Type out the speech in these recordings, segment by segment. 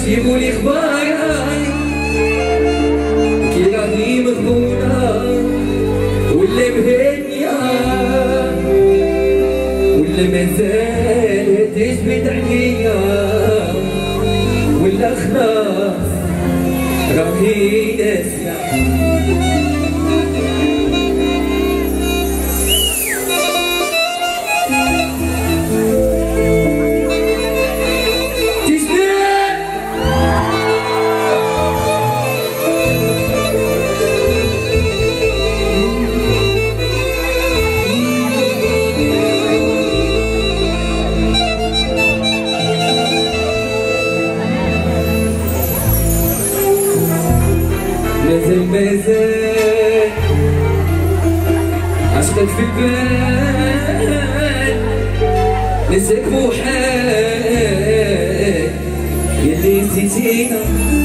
وجيبوا لي اخبارها كي راهي مغبونة ولا مهنية ولا مازال تجبد عليا ولا خلاص راهي ناسية. مازال عشقك في البال نساك بوحال يلي نسيتينا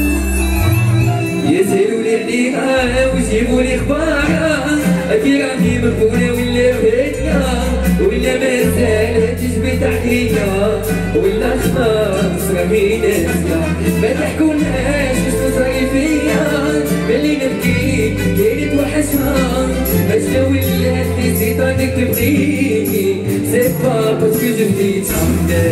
يسألوا لي عليها ويجيبوا لي اخبارها كي راهي مغبونة ولا بهدية ولا مازال تجبد عليا ولا خلاص راهي ناسية. ما تحكولهاش واش تصري فيا ملي نبكي كاين توحشها باش ولات نسيتك تبغيني سي با باسكو جو بديتها.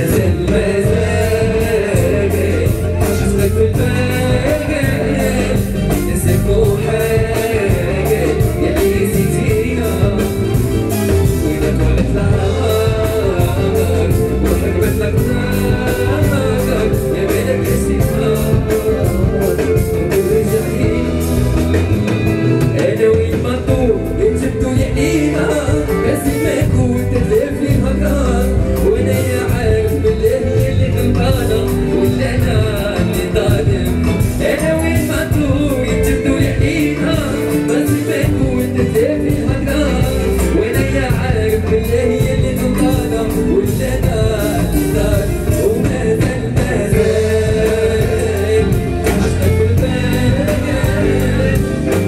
مازال عشقك في البال نساك بوحال يلي نسيتينا وإذا طولت العمر روحك مثلك نار يا بالك نسيتها أنا وين ما ندور يجبدوا لي عليها بس ما كنت تلف لي الهكار وأنا يا عارف بالله هي اللي غلطانة ولا أنا اللي ظالم. أنا وين ما ندور يجبدوا لي عليها بس ما كنت تلف لي الهكار وأنا يا عارف بالله هي اللي غلطانة ولا أنا اللي ظالم. ومازال عشقك في البال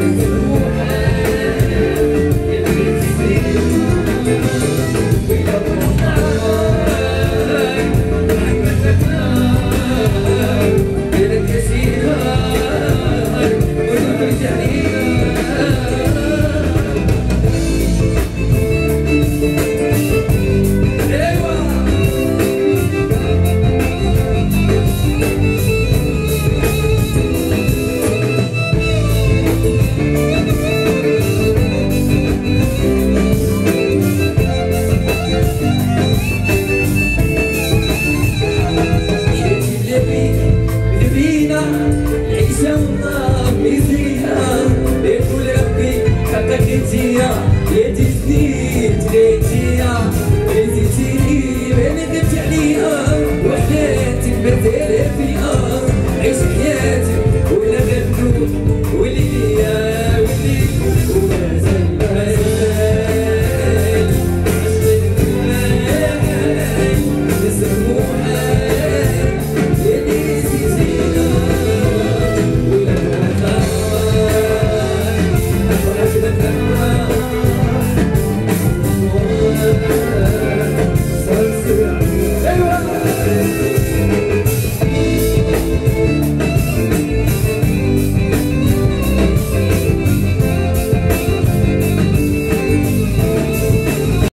العيشة والنار ميزيها يقول ربي حقك انتيا يا دي سنين تلاتيا نسيتيني ما ندمت عليها وحياتي مبدلة فيها عيش حياتي